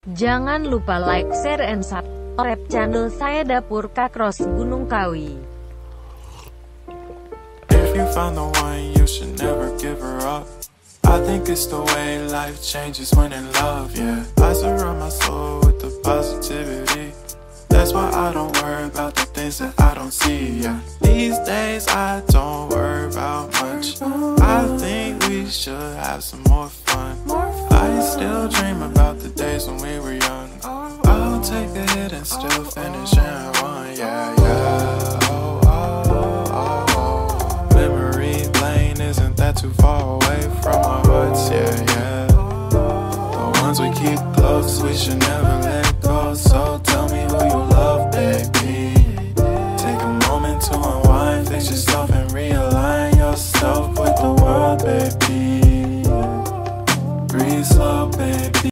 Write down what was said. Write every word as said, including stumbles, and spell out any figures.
Jangan lupa like, share, and subscribe channel saya Dapoer Kak Ross Gunung Kawi. If you found the one, you should never give her up. I think it's the way life changes when in love, yeah. I surround my soul with the positivity. That's why I don't worry about the things that I don't see, yeah. These days I don't worry about much. I think we should have some more fun. I still dream about the days when we were young. I'll take a hit and still finish and one, yeah, yeah. Oh, oh, oh, oh. Memory lane isn't that too far away from our hearts, yeah, yeah. The ones we keep close, we should never let go. So